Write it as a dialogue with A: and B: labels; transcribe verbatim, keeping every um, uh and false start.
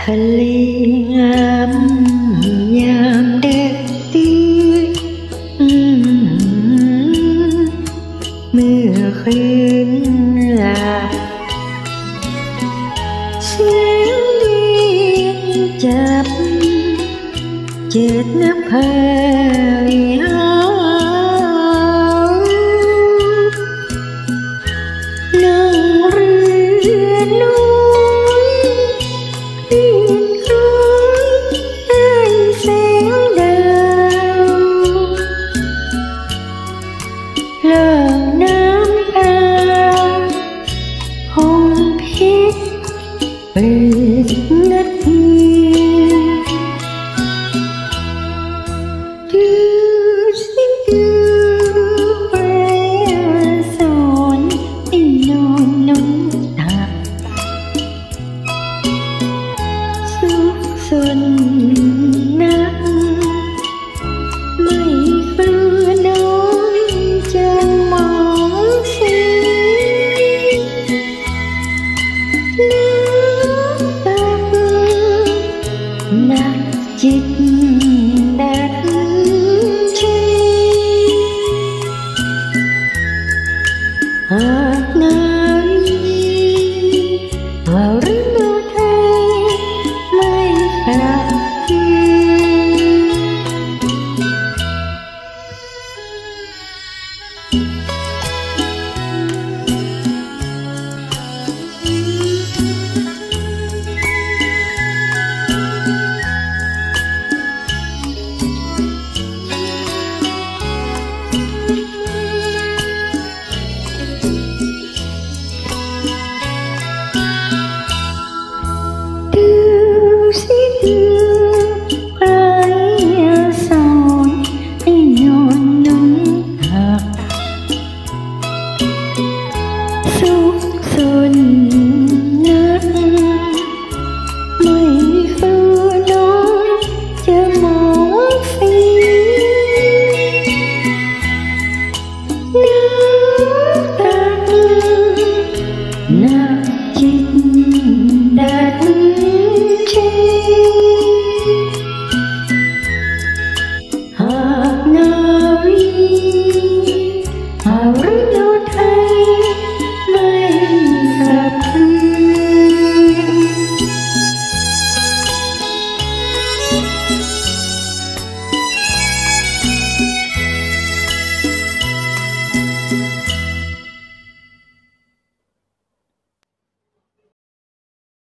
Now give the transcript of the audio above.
A: ทะเลงามยามแดดดีเมื่อคืนหลับเสียงเรียนจับเจ็ดนภาวิหารนั่งเรือน้อยเรียนคล้อยให้แสงดาวเลิกน้ำตาห้องเพชรเปิดนาทีดูสิดูแปรสอนให้นอนน้ำตาสุขสนนักไม่กลัวน้อยจะมองสีน้ำตาหนักจิตแดด